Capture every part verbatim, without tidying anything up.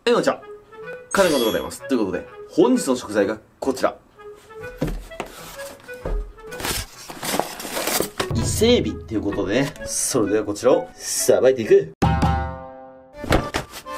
えのちゃん、金子でございます。ということで、本日の食材がこちら。伊勢海老ということでね、それではこちらをさばいていく。はい、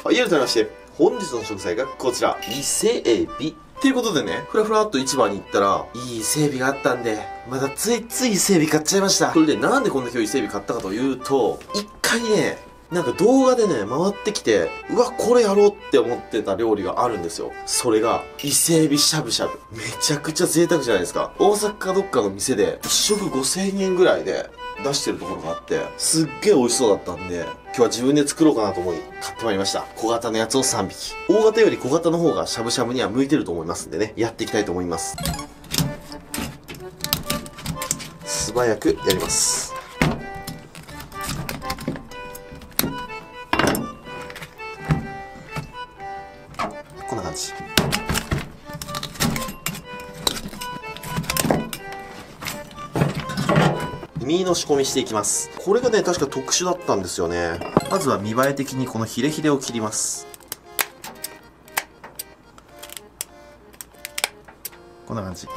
改めまして、本日の食材がこちら。伊勢海老。ということでね、ふらふらっと市場に行ったら、いい伊勢海老があったんで、またついつい伊勢海老買っちゃいました。それでなんでこんな今日伊勢海老買ったかというと、一回ね、なんか動画でね、回ってきて、うわ、これやろうって思ってた料理があるんですよ。それが、伊勢海老しゃぶしゃぶ。めちゃくちゃ贅沢じゃないですか。大阪かどっかの店で、一食ごせんえんぐらいで出してるところがあって、すっげえ美味しそうだったんで、今日は自分で作ろうかなと思い、買ってまいりました。小型のやつをさんびき。大型より小型の方がしゃぶしゃぶには向いてると思いますんでね、やっていきたいと思います。素早くやります。こんな感じ。身の仕込みしていきます。これがね、確か特殊だったんですよね。まずは見栄え的にこのヒレヒレを切ります。こんな感じ。いっ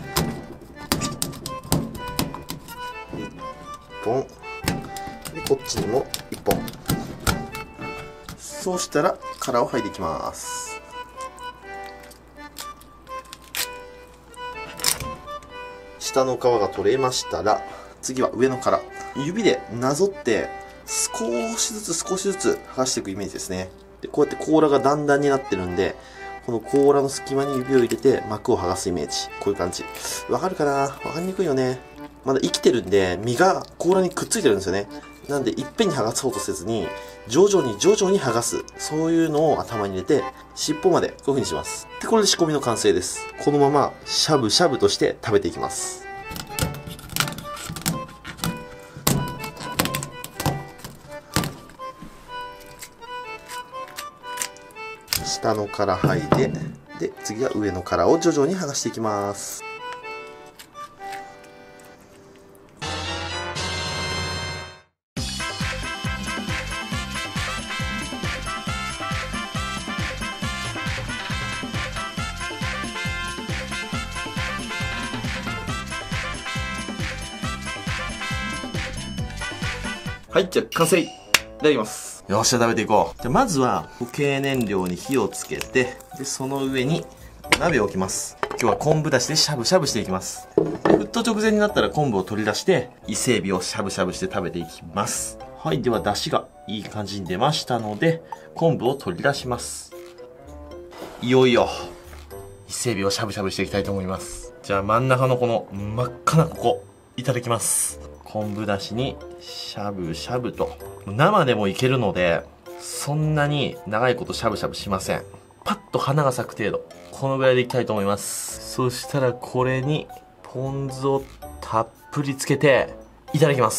ぽん。で、こっちにもいっぽん。そうしたら、殻を剥いでいきます。下の皮が取れましたら、次は上の殻。指でなぞって、少しずつ少しずつ剥がしていくイメージですね。で、こうやって甲羅が段々になってるんで、この甲羅の隙間に指を入れて膜を剥がすイメージ。こういう感じ。わかるかな？わかりにくいよね。まだ生きてるんで、身が甲羅にくっついてるんですよね。なんで、いっぺんに剥がそうとせずに、徐々に徐々に剥がす。そういうのを頭に入れて、尻尾までこういう風にします。で、これで仕込みの完成です。このまま、しゃぶしゃぶとして食べていきます。下の殻剥いで、で、次は上の殻を徐々に剥がしていきます。はい、じゃあ完成。いただきます。よっしゃ、食べていこう。じゃあまずは固形燃料に火をつけて、で、その上に鍋を置きます。今日は昆布だしでしゃぶしゃぶしていきます。で、沸騰直前になったら昆布を取り出して、伊勢海老をしゃぶしゃぶして食べていきます。はい、では出汁がいい感じに出ましたので、昆布を取り出します。いよいよ、伊勢海老をしゃぶしゃぶしていきたいと思います。じゃあ真ん中のこの真っ赤なここ、いただきます。昆布だしにしゃぶしゃぶと。生でもいけるので、そんなに長いことしゃぶしゃぶしません。パッと花が咲く程度。このぐらいでいきたいと思います。そしたらこれにポン酢をたっぷりつけていただきます。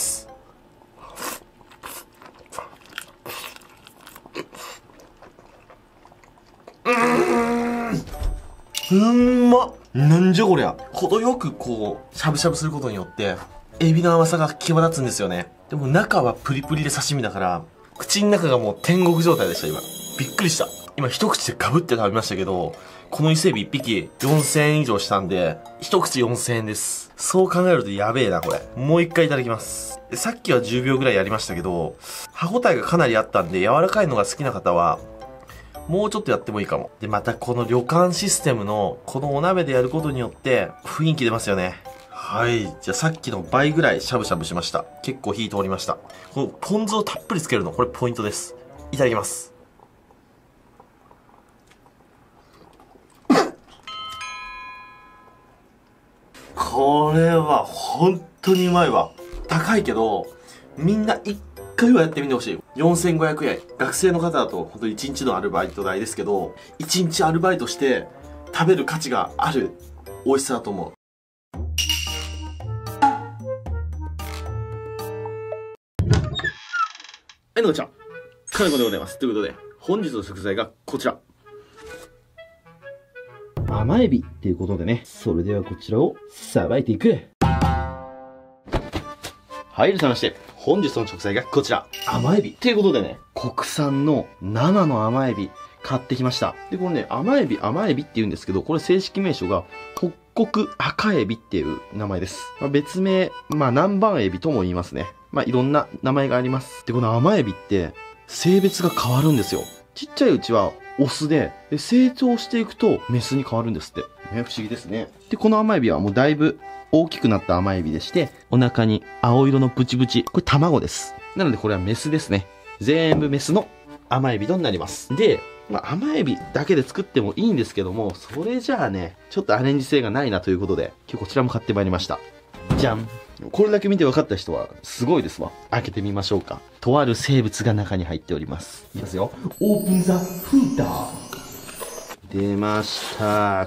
うーん、うんまっ。なんじゃこりゃ。程よくこう、しゃぶしゃぶすることによって、エビの甘さが際立つんですよね。でも中はプリプリで刺身だから、口の中がもう天国状態でした、今。びっくりした。今一口でガブって食べましたけど、この伊勢海老一匹よんせんえん以上したんで、一口よんせんえんです。そう考えるとやべえな、これ。もう一回いただきます。で、さっきはじゅうびょうぐらいやりましたけど、歯応えがかなりあったんで、柔らかいのが好きな方は、もうちょっとやってもいいかも。で、またこの旅館システムの、このお鍋でやることによって、雰囲気出ますよね。はい。じゃあさっきの倍ぐらいしゃぶしゃぶしました。結構火通りました。このポン酢をたっぷりつけるの、これポイントです。いただきます。これは本当にうまいわ。高いけど、みんな一回はやってみてほしい。よんせんごひゃくえん。学生の方だと本当にいちにちのアルバイト代ですけど、いちにちアルバイトして食べる価値がある美味しさだと思う。はい、のーちゃん。金子でございます。ということで、本日の食材がこちら。甘エビっていうことでね、それではこちらをさばいていく。はい、改めまして、本日の食材がこちら。甘エビ。ということでね、国産の生の甘エビ、 買ってきました。で、これね、甘エビ、甘エビって言うんですけど、これ正式名称が、北国赤エビっていう名前です。まあ、別名、まあ南蛮エビとも言いますね。まあいろんな名前があります。で、この甘エビって、性別が変わるんですよ。ちっちゃいうちはオスで、で成長していくとメスに変わるんですって。ね、不思議ですね。で、この甘エビはもうだいぶ大きくなった甘エビでして、お腹に青色のブチブチ。これ卵です。なのでこれはメスですね。全部メスの甘エビとなります。で、まあ、甘エビだけで作ってもいいんですけども、それじゃあね、ちょっとアレンジ性がないなということで、今日こちらも買ってまいりました。じゃん。これだけ見て分かった人はすごいですわ。開けてみましょうか。とある生物が中に入っております。いきますよ。オープンザフーター。出ました。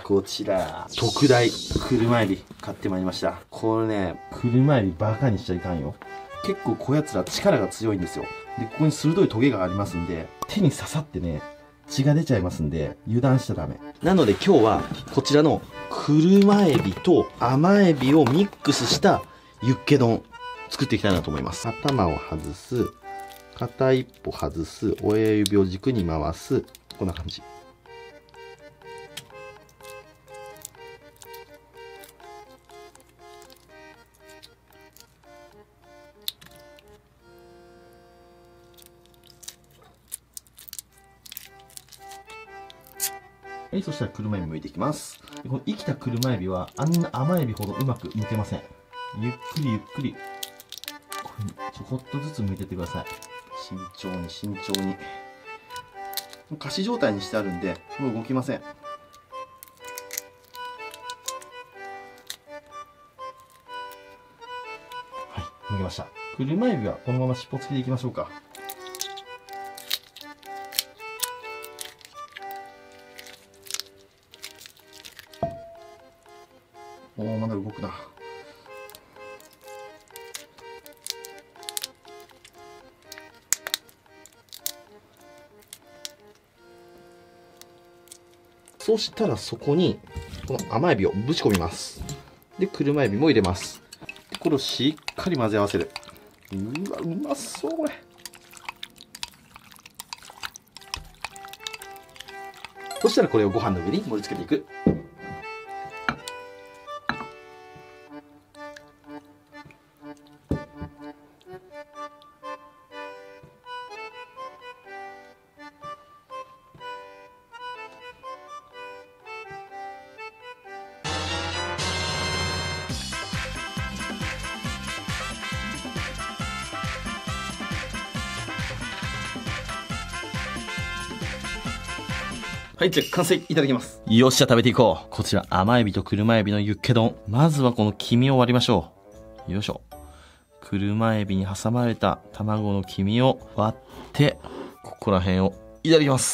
こちら。特大車エビ買ってまいりました。これね、車エビバカにしちゃいかんよ。結構こやつら力が強いんですよ。で、ここに鋭いトゲがありますんで、手に刺さってね、血が出ちゃいますんで、油断しちゃダメ。なので今日は、こちらの車エビと甘エビをミックスしたユッケ丼、作っていきたいなと思います。頭を外す、片一歩外す、親指を軸に回す、こんな感じ。はい、そしたら車エビ剥いていきます。この生きた車エビはあんな甘エビほどうまく剥けません。ゆっくりゆっくり、こういうふうにちょこっとずつ剥いてってください。慎重に慎重に。仮死状態にしてあるんで、もう動きません。はい、剥けました。車エビはこのまま尻尾付きでいきましょうか。おー、まだ動くな。そしたらそこにこの甘エビをぶち込みます。で、車エビも入れます。でこれをしっかり混ぜ合わせる。うわ、うまそうこれ。そしたらこれをご飯の上に盛り付けていく。はい、じゃあ完成いただきます。よっしゃ、食べていこう。こちら甘エビと車エビのユッケ丼。まずはこの黄身を割りましょう。よいしょ。車エビに挟まれた卵の黄身を割って、ここら辺をいただきます。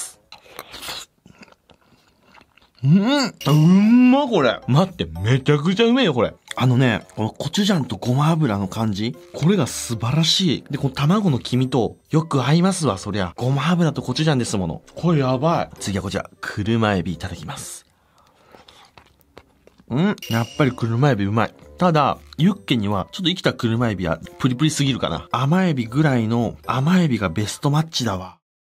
うん、うんまこれ。待って、めちゃくちゃうめえよこれ。あのね、このコチュジャンとごま油の感じ、これが素晴らしい。で、この卵の黄身とよく合いますわ、そりゃ。ごま油とコチュジャンですもの。これやばい。次はこちら、車エビいただきます。うん、やっぱり車エビうまい。ただ、ユッケにはちょっと生きた車エビはプリプリすぎるかな。甘エビぐらいの甘エビがベストマッチだわ。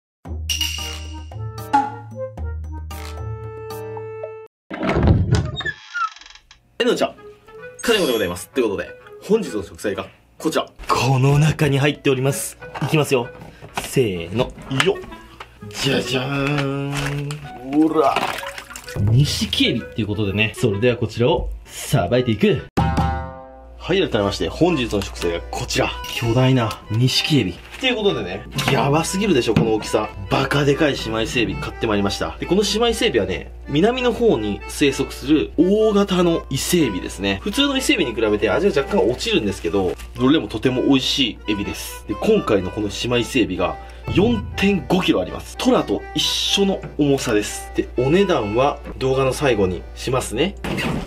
えのちゃん、金子でございます。ということで、本日の食材がこちら。この中に入っております。いきますよ。せーの、よっ。じゃじゃーん。ほら。錦エビっていうことでね。それではこちらをさばいていく。はい、改めまして、本日の食材がこちら。巨大な錦エビ。っていうことでね、やばすぎるでしょ、この大きさ。バカでかい姉妹伊勢エビ買ってまいりました。で、この姉妹伊勢エビはね、南の方に生息する大型の伊勢エビですね。普通の伊勢エビに比べて味が若干落ちるんですけど、どれもとても美味しいエビです。で、今回のこの姉妹伊勢エビが よんてんごキロあります。トラと一緒の重さです。で、お値段は動画の最後にしますね。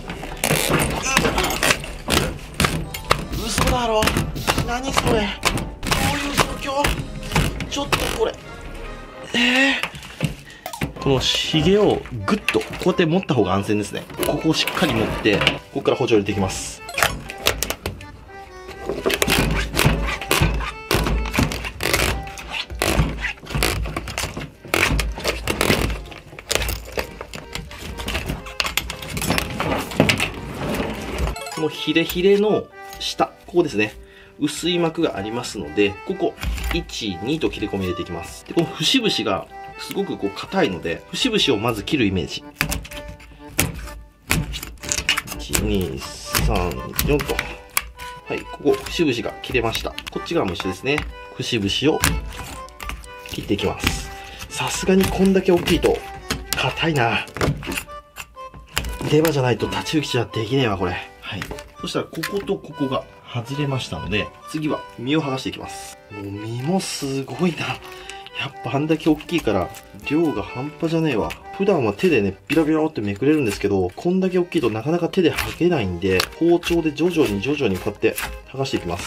嘘だろ。何それ。どういう状況。ちょっとこれ。えー、このヒゲをグッとこうやって持った方が安全ですね。ここをしっかり持って、ここから包丁入れていきます。 のヒレヒレの下、ここですね。薄い膜がありますので、ここ、いち、にと切れ込み入れていきます。で、この節々がすごくこう硬いので、節々をまず切るイメージ。いち、に、さん、よんと。はい、ここ、節々が切れました。こっち側も一緒ですね。節々を切っていきます。さすがにこんだけ大きいと、硬いな。出刃じゃないと太刀打ちはできねえわ、これ。はい。そしたら、こことここが外れましたので、次は身を剥がしていきます。もう身もすごいな。やっぱあんだけ大きいから、量が半端じゃねえわ。普段は手でね、ビロビロってめくれるんですけど、こんだけ大きいとなかなか手で剥げないんで、包丁で徐々に徐々にこうやって剥がしていきます。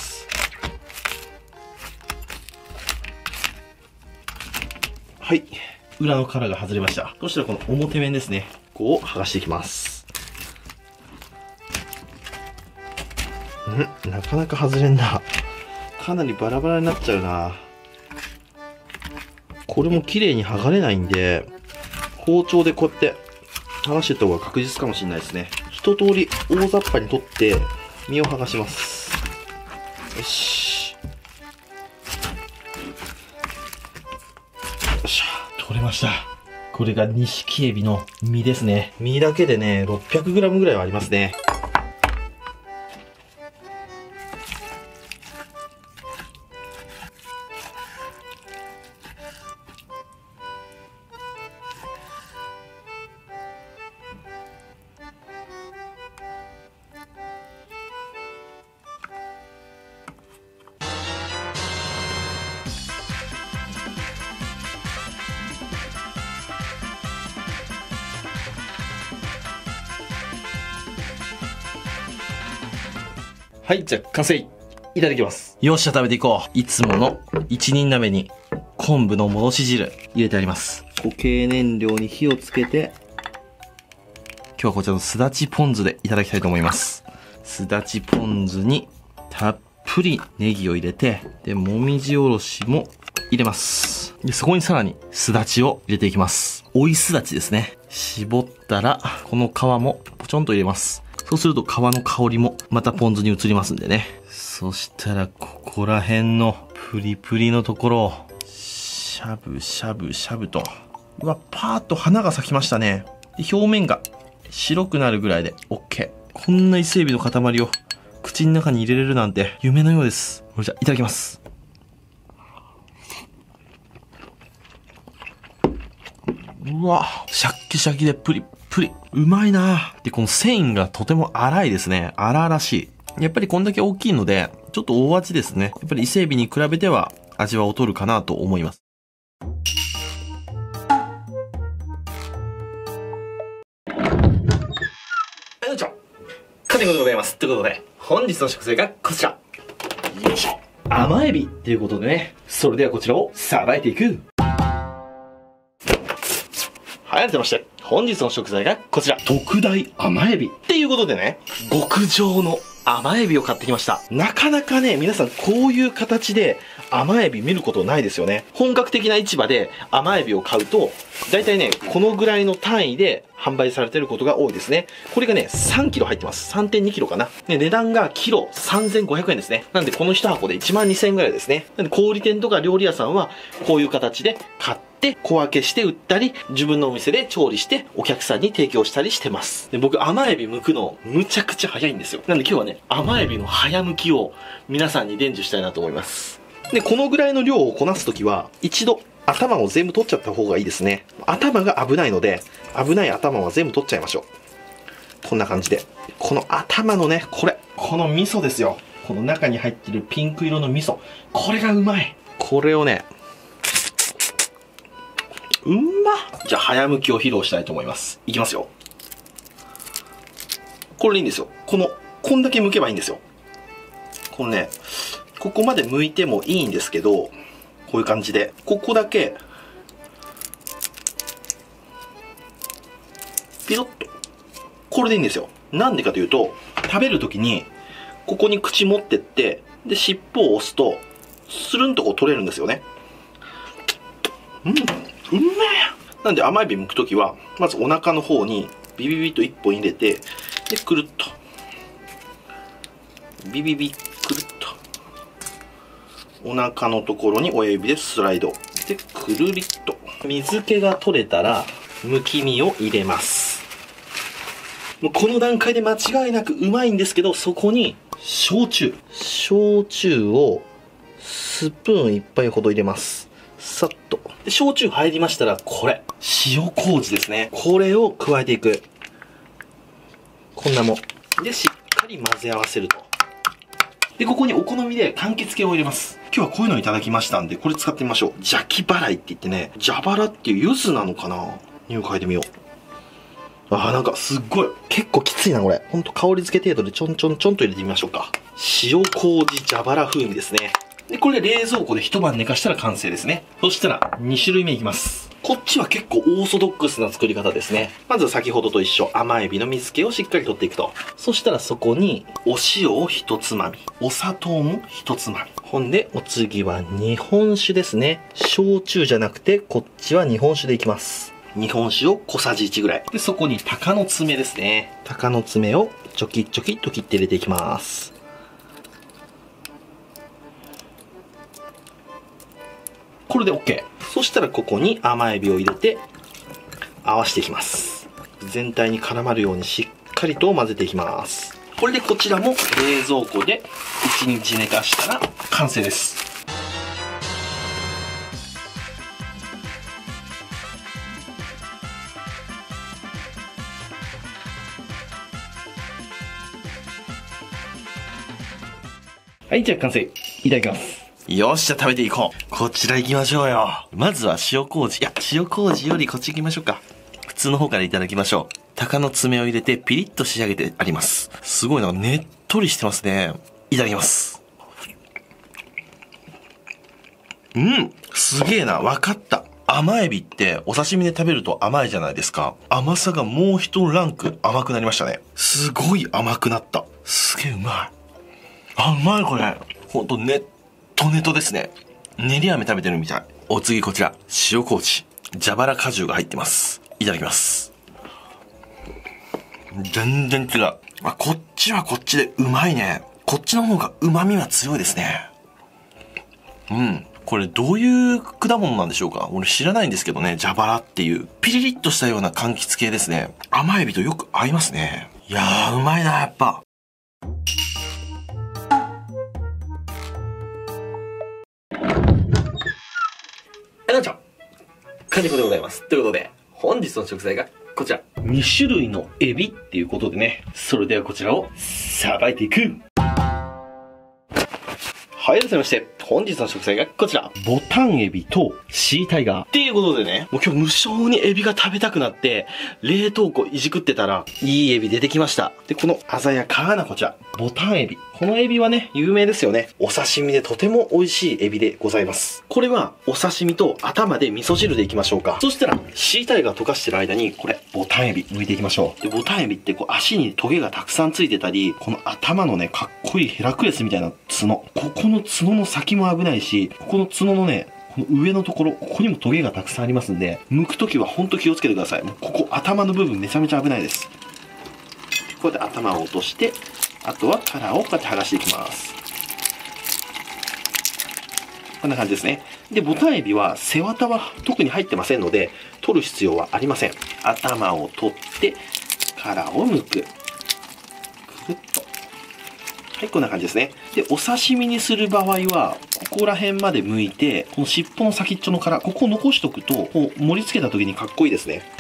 はい。裏の殻が外れました。そしたらこの表面ですね。ここを剥がしていきます。んなかなか外れんな。かなりバラバラになっちゃうな。これも綺麗に剥がれないんで、包丁でこうやって剥がしていった方が確実かもしれないですね。一通り大雑把に取って身を剥がします。よし。よっしゃ。取れました。これが錦エビの身ですね。身だけでね、ろっぴゃくグラム ぐらいはありますね。はい、じゃあ完成いただきます。よっしゃ、食べていこう。いつもの一人鍋に昆布の戻し汁入れてあります。固形燃料に火をつけて、今日はこちらのすだちポン酢でいただきたいと思います。すだちポン酢にたっぷりネギを入れて、で、もみじおろしも入れます。で、そこにさらにすだちを入れていきます。追いすだちですね。絞ったら、この皮もポチョンと入れます。そうすると皮の香りもまたポン酢に移りますんでね。そしたらここら辺のプリプリのところをしゃぶしゃぶしゃぶと。うわ、パーッと花が咲きましたね。で、表面が白くなるぐらいで OK。こんな伊勢海老の塊を口の中に入れれるなんて夢のようです。これじゃいただきます。うわ、シャッキシャキでプリプリ。うまいな。で、この繊維がとても粗いですね。粗々しい。やっぱりこんだけ大きいので、ちょっと大味ですね。やっぱり伊勢海老に比べては味は劣るかなと思います。はい、どうも。カネゴでございます。ということで、本日の食材がこちら。よいしょ。甘エビということでね。それではこちらをさばいていく。はい、改めまして、本日の食材がこちら、特大甘エビっていうことでね、極上の甘エビを買ってきました。なかなかね、皆さんこういう形で甘エビ見ることないですよね。本格的な市場で甘エビを買うと、だいたいね、このぐらいの単位で販売されてることが多いですね。これがね、さんキロ入ってます。さんてんにキロかな。で、値段がキロさんぜんごひゃくえんですね。なんでこのいち箱でいちまんにせんえんぐらいですね。なんで小売店とか料理屋さんはこういう形で買ってで、小分けして売ったり、自分のお店で調理してお客さんに提供したりしてます。で、僕甘エビ剥くのむちゃくちゃ早いんですよ。なんで今日はね、甘エビの早剥きを皆さんに伝授したいなと思います。で、このぐらいの量をこなすときは、一度頭を全部取っちゃった方がいいですね。頭が危ないので、危ない頭は全部取っちゃいましょう。こんな感じで。この頭のね、これ、この味噌ですよ。この中に入ってるピンク色の味噌。これがうまい。これをね、うんま。じゃあ、早剥きを披露したいと思います。いきますよ。これでいいんですよ。この、こんだけ剥けばいいんですよ。このね、ここまで剥いてもいいんですけど、こういう感じで、ここだけ、ピロッと。これでいいんですよ。なんでかというと、食べるときに、ここに口持ってって、で、尻尾を押すと、スルンとこう取れるんですよね。うん。うめえ。なんで甘エビ剥くときは、まずお腹の方にビビビッと一本入れて、で、くるっと。 ビビビくるっと。お腹のところに親指でスライド。で、くるりっと。水気が取れたら、むき身を入れます。もうこの段階で間違いなくうまいんですけど、そこに、焼酎。焼酎を、スプーン一杯ほど入れます。さっと。で、焼酎入りましたら、これ。塩麹ですね。これを加えていく。こんなもん。で、しっかり混ぜ合わせると。で、ここにお好みで柑橘系を入れます。今日はこういうのいただきましたんで、これ使ってみましょう。邪気払いって言ってね、蛇腹っていう柚子なのかなにを変えてみよう。あー、なんかすっごい。結構きついな、これ。ほんと香り付け程度でちょんちょんちょんと入れてみましょうか。塩麹蛇腹風味ですね。で、これで冷蔵庫で一晩寝かしたら完成ですね。そしたらに種類目いきます。こっちは結構オーソドックスな作り方ですね。まず先ほどと一緒、甘エビの水気をしっかり取っていくと。そしたらそこにお塩を一つまみ、お砂糖も一つまみ。ほんでお次は日本酒ですね。焼酎じゃなくてこっちは日本酒でいきます。日本酒を小さじいちぐらい。で、そこに鷹の爪ですね。鷹の爪をちょきちょきっと切って入れていきます。これで OK。そしたらここに甘エビを入れて合わせていきます。全体に絡まるようにしっかりと混ぜていきます。これでこちらも冷蔵庫でいちにち寝かしたら完成です。はい、じゃあ完成。いただきます。よっしゃ、食べていこう。こちら行きましょうよ。まずは塩麹。いや、塩麹よりこっち行きましょうか。普通の方からいただきましょう。鷹の爪を入れてピリッと仕上げてあります。すごいな、ねっとりしてますね。いただきます。うん、すげえな、わかった。甘エビってお刺身で食べると甘いじゃないですか。甘さがもう一ランク甘くなりましたね。すごい甘くなった。すげえうまい。あ、うまいこれ。ほんとねっとねとですね。練り飴食べてるみたい。お次こちら、塩麹。蛇腹果汁が入ってます。いただきます。全然違う。あ、こっちはこっちでうまいね。こっちの方が旨味は強いですね。うん。これどういう果物なんでしょうか？俺知らないんですけどね、蛇腹っていう。ピリリッとしたような柑橘系ですね。甘エビとよく合いますね。いやー、うまいな、やっぱ。はい、なんちゃん。金子でございます。ということで、本日の食材がこちら。に種類のエビっていうことでね。それではこちらをさばいていく。はい、改めまして、本日の食材がこちら。ボタンエビとシータイガー。っていうことでね、もう今日無性にエビが食べたくなって、冷凍庫いじくってたら、いいエビ出てきました。で、この鮮やかなこちら、ボタンエビ。このエビはね、有名ですよね。お刺身でとても美味しいエビでございます。これは、お刺身と頭で味噌汁でいきましょうか。そしたら、シータイガー溶かしてる間に、これ、ボタンエビ剥いていきましょう。で、ボタンエビってこう足にトゲがたくさんついてたり、この頭のね、かっこいいヘラクレスみたいな角。ここの角の先も危ないし、ここの角のね、この上のところ、ここにもトゲがたくさんありますんで、剥くときはほんと気をつけてください。もうここ、頭の部分めちゃめちゃ危ないです。こうやって頭を落として、あとは殻をこうやって剥がしていきます。こんな感じですね。で、ボタンエビは背わたは特に入ってませんので、取る必要はありません。頭を取って、殻を剥く。くるっと。はい、こんな感じですね。で、お刺身にする場合は、ここら辺まで剥いて、この尻尾の先っちょの殻、ここを残しとくと、こう盛り付けた時にかっこいいですね。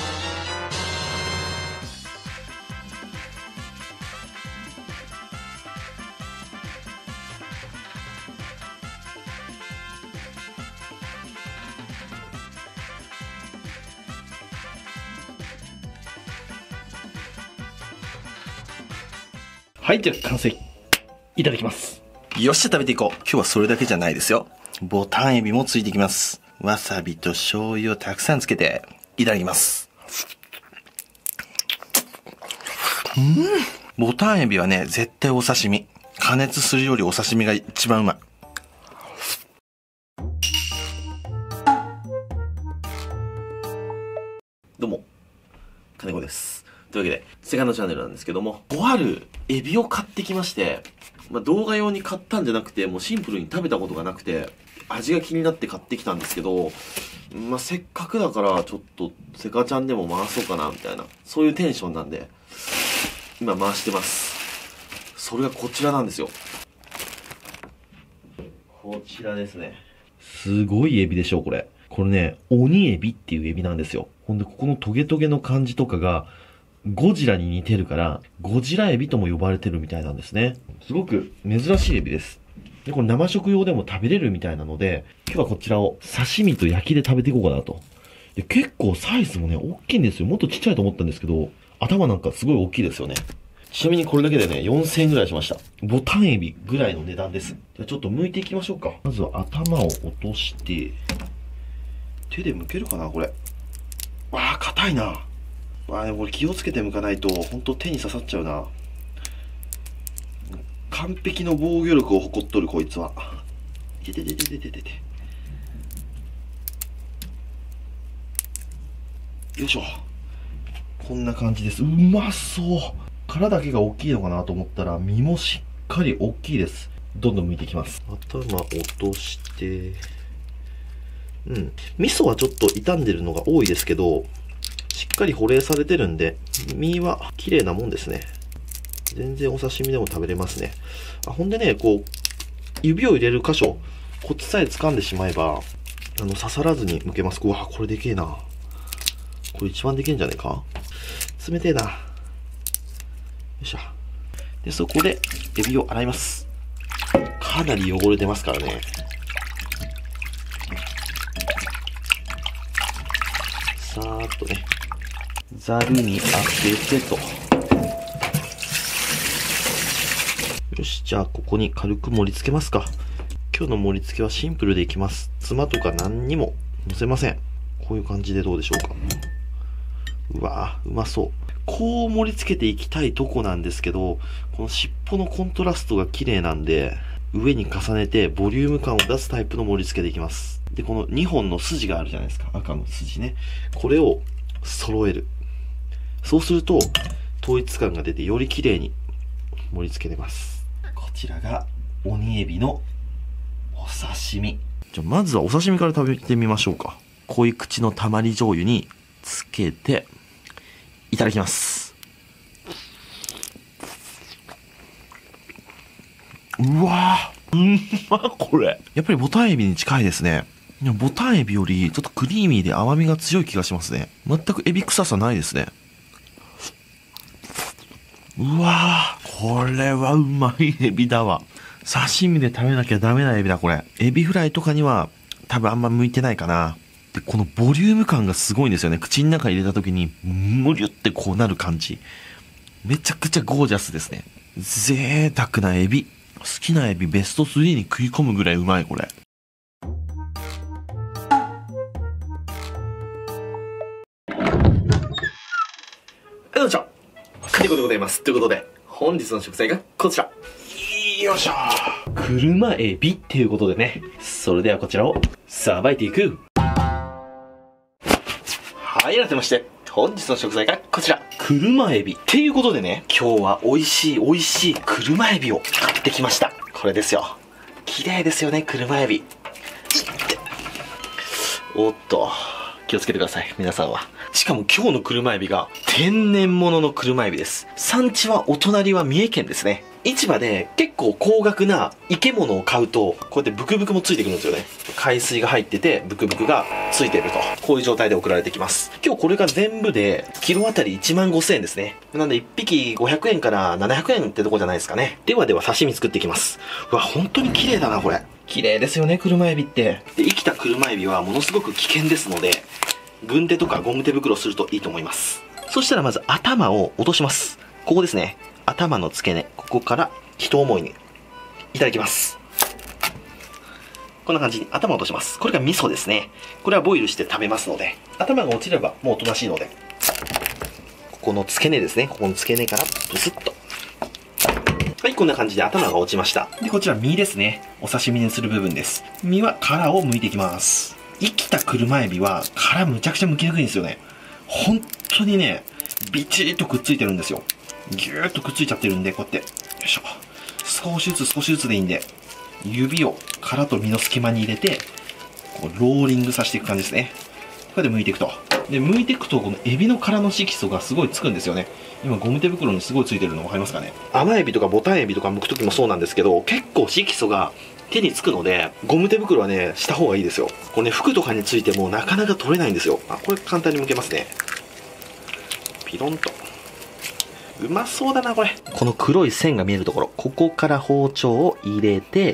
はい、じゃあ完成。いただきます。よっしゃ、食べていこう。今日はそれだけじゃないですよ。ボタンエビもついてきます。わさびと醤油をたくさんつけて、いただきます。うん。ボタンエビはね、絶対お刺身。加熱するよりお刺身が一番うまい。どうも、金子です。というわけで、セカンドチャンネルなんですけども、とあるエビを買ってきまして、 まあ、動画用に買ったんじゃなくて、もうシンプルに食べたことがなくて、味が気になって買ってきたんですけど、まあ、せっかくだからちょっとセカちゃんでも回そうかなみたいな、そういうテンションなんで今回してます。それがこちらなんですよ。こちらですね。すごいエビでしょこれ。これね、鬼エビっていうエビなんですよ。ほんでここのトゲトゲの感じとかがゴジラに似てるからゴジラエビとも呼ばれてるみたいなんですね。すごく珍しいエビです。で、これ生食用でも食べれるみたいなので、今日はこちらを刺身と焼きで食べていこうかなと。で、結構サイズもね、大きいんですよ。もっとちっちゃいと思ったんですけど、頭なんかすごい大きいですよね。ちなみにこれだけでね、よんせんえんぐらいしました。ボタンエビぐらいの値段です。じゃあちょっと剥いていきましょうか。まずは頭を落として、手で剥けるかなこれ。わあ、硬いな。わあ、でもこれ気をつけて剥かないと、ほんと手に刺さっちゃうな。完璧の防御力を誇っとるこいつは。いてててててててて。よいしょ。こんな感じです。うまそう。殻だけが大きいのかなと思ったら、身もしっかり大きいです。どんどん剥いていきます。頭落として、うん。味噌はちょっと傷んでるのが多いですけど、しっかり保冷されてるんで、身は綺麗なもんですね。全然お刺身でも食べれますね。あ、ほんでね、こう、指を入れる箇所、コツさえ掴んでしまえば、あの、刺さらずに剥けます。うわ、これでけえな。これ一番でけえんじゃねえか？冷てえな。よいしょ。で、そこで、エビを洗います。かなり汚れてますからね。さーっとね、ざるに当ててと。よし、じゃあここに軽く盛り付けますか。今日の盛り付けはシンプルでいきます。ツマとか何にも乗せません。こういう感じでどうでしょうか。うわぁ、うまそう。こう盛り付けていきたいとこなんですけど、この尻尾のコントラストが綺麗なんで、上に重ねてボリューム感を出すタイプの盛り付けでいきます。で、このにほんの筋があるじゃないですか。赤の筋ね。これを揃える。そうすると、統一感が出てより綺麗に盛り付けれます。こちらが鬼エビのお刺身。じゃあまずはお刺身から食べてみましょうか。濃い口のたまり醤油につけていただきます。うわー、うんまこれ。やっぱりボタンエビに近いですね。ボタンエビよりちょっとクリーミーで甘みが強い気がしますね。全くエビ臭さないですね。うわー、これはうまいエビだわ。刺身で食べなきゃダメなエビだ、これ。エビフライとかには多分あんま向いてないかな。で、このボリューム感がすごいんですよね。口の中に入れた時に、むりゅってこうなる感じ。めちゃくちゃゴージャスですね。贅沢なエビ。好きなエビベストスリーに食い込むぐらいうまい、これ。はい、どうもということでございます。ということで、本日の食材がこちら。よいしょ。車エビっていうことでね。それではこちらをさばいていく。はい、改めまして、本日の食材がこちら。車エビ。っていうことでね、今日は美味しい美味しい車エビを買ってきました。これですよ。綺麗ですよね、車エビ。おっと、気をつけてください、皆さんは。しかも今日の車エビが天然物の車エビです。産地はお隣は三重県ですね。市場で結構高額な生け物を買うと、こうやってブクブクもついてくるんですよね。海水が入ってて、ブクブクがついていると。こういう状態で送られてきます。今日これが全部で、キロあたりいちまんごせんえんですね。なんでいっぴきごひゃくえんからななひゃくえんってとこじゃないですかね。ではでは刺身作っていきます。うわ、本当に綺麗だな、これ。綺麗ですよね、車エビって。で、生きた車エビはものすごく危険ですので、軍手とかゴム手袋するといいと思います。そしたらまず頭を落とします。ここですね。頭の付け根。ここから一思いにいただきます。こんな感じに頭を落とします。これが味噌ですね。これはボイルして食べますので、頭が落ちればもうおとなしいので、ここの付け根ですね。ここの付け根からブスッと。はい、こんな感じで頭が落ちました。で、こちら身ですね。お刺身にする部分です。身は殻を剥いていきます。生きた車エビは殻むちゃくちゃ剥きにくいんですよね。本当にね、ビチッとくっついてるんですよ。ギューッとくっついちゃってるんで、こうやって、よいしょ。 少しずつ少しずつでいいんで、指を殻と身の隙間に入れて、こうローリングさせていく感じですね。これで剥いていくと。で、剥いていくと、このエビの殻の色素がすごいつくんですよね。今、ゴム手袋にすごいついてるの分かりますかね。甘エビとかボタンエビとか剥くときもそうなんですけど、結構色素が手につくので、ゴム手袋はね、した方がいいですよ。これね、服とかについてもなかなか取れないんですよ。あ、これ簡単に剥けますね。ピロンと。うまそうだな、これ。この黒い線が見えるところ、ここから包丁を入れて、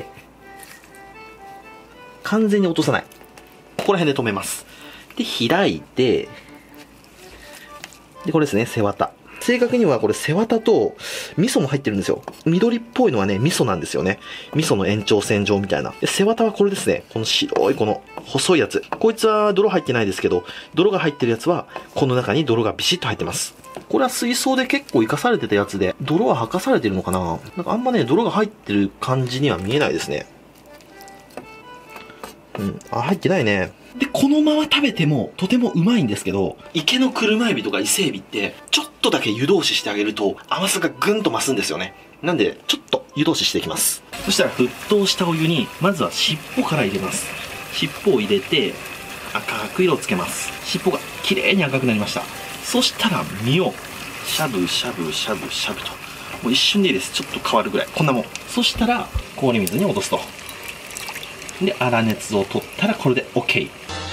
完全に落とさない。ここら辺で止めます。で、開いて、で、これですね、背わた。正確にはこれ背わたと味噌も入ってるんですよ。緑っぽいのはね、味噌なんですよね。味噌の延長線上みたいな。で、背わたはこれですね。この白いこの細いやつ。こいつは泥入ってないですけど、泥が入ってるやつは、この中に泥がビシッと入ってます。これは水槽で結構活かされてたやつで、泥は吐かされてるのかな？なんかあんまね、泥が入ってる感じには見えないですね。うん。あ、入ってないね。で、このまま食べてもとてもうまいんですけど、池の車エビとか伊勢エビって、ちょっとだけ湯通ししてあげると甘さがぐんと増すんですよね。なんで、ちょっと湯通ししていきます。そしたら沸騰したお湯に、まずは尻尾から入れます。尻尾を入れて、赤く色をつけます。尻尾が綺麗に赤くなりました。そしたら身を、しゃぶしゃぶしゃぶしゃぶと。もう一瞬でいいです。ちょっと変わるぐらい。こんなもん。そしたら、氷水に落とすと。で、粗熱を取ったらこれで OK。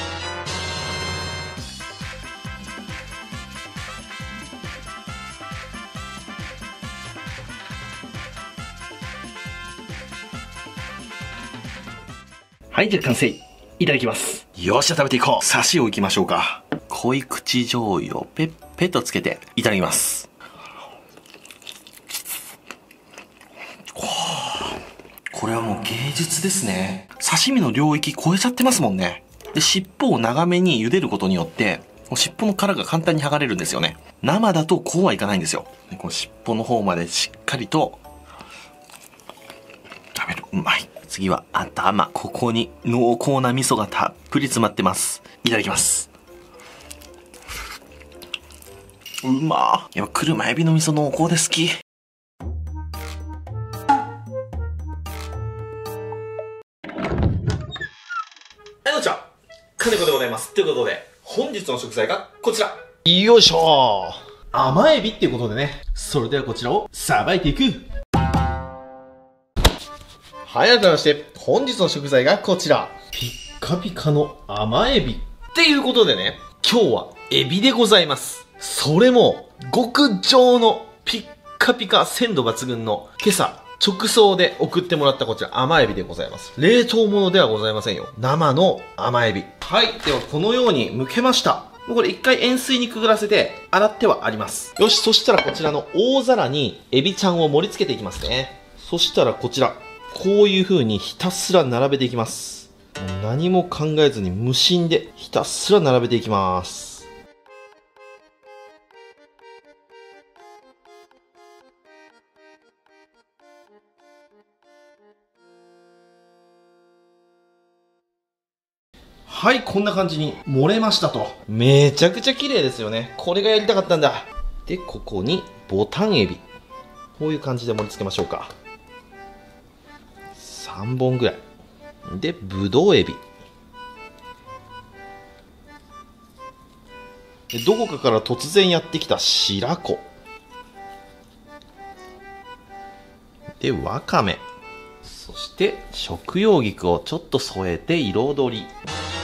はい、じゃあ完成。いただきます。よっしゃ、食べていこう。刺しをいきましょうか。濃い口醤油をペッペッとつけていただきます。これはもう芸術ですね。刺身の領域超えちゃってますもんね。で、尻尾を長めに茹でることによって、尻尾の殻が簡単に剥がれるんですよね。生だとこうはいかないんですよ。でこの尻尾の方までしっかりと食べる。うまい。次は頭。ここに濃厚な味噌がたっぷり詰まってます。いただきます。うまー。やっぱ車エビの味噌濃厚で好き。はい、どうちゃ金子でございます。ということで、本日の食材がこちら。よいしょー。甘エビっていうことでね。それではこちらをさばいていく。はい、改めまして、本日の食材がこちら。ピッカピカの甘エビ。っていうことでね、今日はエビでございます。それも、極上のピッカピカ鮮度抜群の今朝、直送で送ってもらったこちら甘エビでございます。冷凍物ではございませんよ。生の甘エビ。はい。では、このように剥けました。もうこれ一回塩水にくぐらせて洗ってはあります。よし、そしたらこちらの大皿にエビちゃんを盛り付けていきますね。そしたらこちら。こういう風にひたすら並べていきます。もう何も考えずに無心でひたすら並べていきます。はい、こんな感じに盛れましたと。めちゃくちゃ綺麗ですよね。これがやりたかったんだ。で、ここにボタンエビ。こういう感じで盛り付けましょうか。さんぼんぐらい。で、ぶどうエビ。で、どこかから突然やってきた白子。で、わかめ。そして、食用菊をちょっと添えて彩り。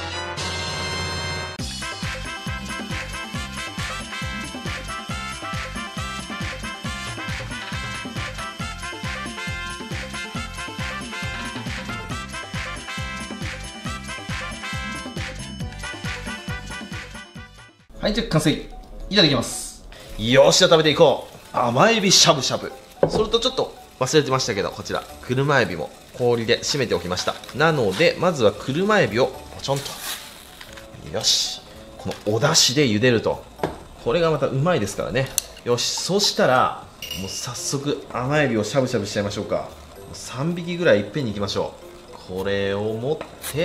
はい、じゃあ完成。いただきます。よっしゃ、食べていこう。甘エビしゃぶしゃぶ。それとちょっと忘れてましたけど、こちら、車エビも氷で締めておきました。なので、まずは車エビをポチョンと。よし。このお出汁で茹でると。これがまたうまいですからね。よし。そしたら、もう早速甘エビをしゃぶしゃぶしちゃいましょうか。さんびきぐらいいっぺんにいきましょう。これを持って、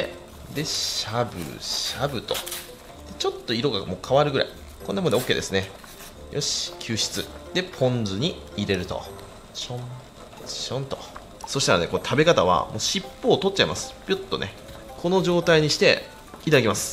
で、しゃぶしゃぶと。ちょっと色がもう変わるぐらい。こんなもんで OK ですね。よし、救出。で、ポン酢に入れると。ちょん、ちょんと。 そしたらね、これ食べ方はもう尻尾を取っちゃいます。ピュッとね、この状態にしていただきます。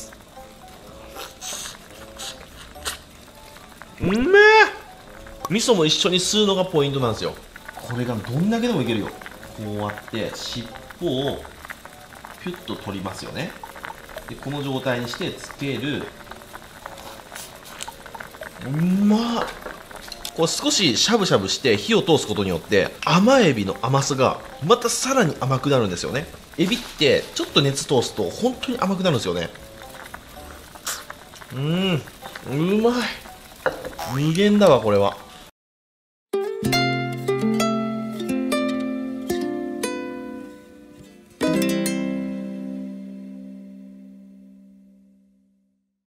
うめえ。味噌も一緒に吸うのがポイントなんですよ。これがどんだけでもいけるよ。こうやって尻尾をピュッと取りますよね。でこの状態にしてつける。うまっ。こう少ししゃぶしゃぶして火を通すことによって甘エビの甘さがまたさらに甘くなるんですよね。エビってちょっと熱通すと本当に甘くなるんですよね。うん、うまい。無限だわこれは。